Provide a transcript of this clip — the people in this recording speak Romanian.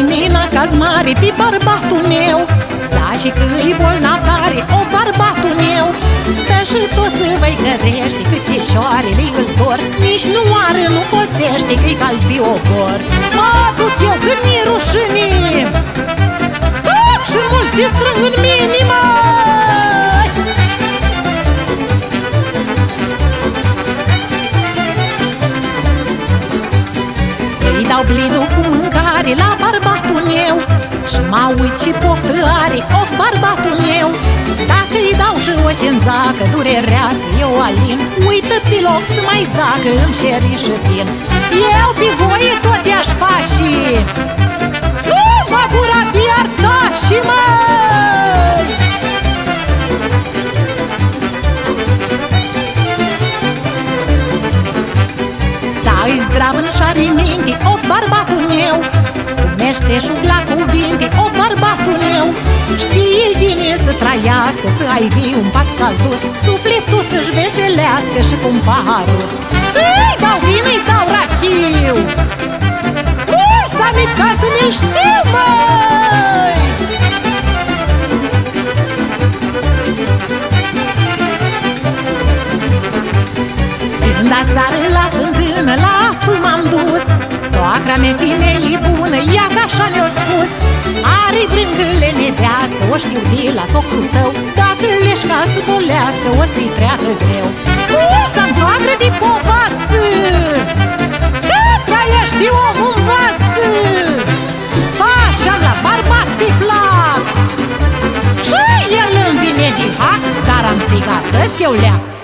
lumina caz mare pe bărbatul meu. Zași că-i bolnav tare, o bărbatul meu. Stă și tot să vă-i gărește, cât ieșoarele îl dor. Nici nu are, nu cosește, că-i calpi obor. Mă duc eu când mi-e rușine, și mult te strâng în mine, măi! Îi dau blidul cu mâncare la bărbatul meu și mă uit ce poftă are, of, bărbatul meu. Dacă-i dau și o șenzacă durereasă, eu alin. Uită pe loc să mai zacă, îmi șeri și vin. Eu pe voie tot i-aș face, nu mă gura de artași, măi! Da-i zdrav în șari minte, of, bărbatul meu. Meșteșul la cuvinte, of, bărbatul meu. Știe bine să trăiască, să aibă un pat calduț, sufletul să-și veselească și cu un paharuț. Îi dau vin, îi dau rachiu, mulți amit ca să ne știu, măi! Când aseară la fântână, la apă m-am dus, soacra mea femeie bună, ea că așa ne-a spus. Are brângâle nevească, o știu de la socrul tău. Dacă leși ca să bolească, o să-i treacă greu. Mulți-am soacră de povață, că trăiești de om învață. Faci-am la bărbat pe plac și el îmi vine de hac, dar am zis ca să-ți eu leac.